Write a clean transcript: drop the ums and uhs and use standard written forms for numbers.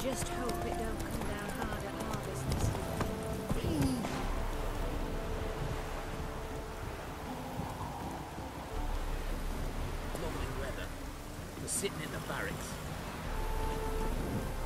just hope it don't come down hard at harvest this year. Lovely weather for sitting in the barracks.